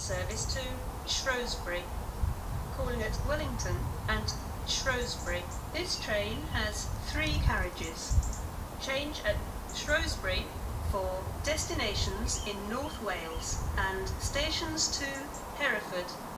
service to Shrewsbury, calling at Wellington and Shrewsbury. This train has 3 carriages. Change at Shrewsbury for destinations in North Wales and stations to Hereford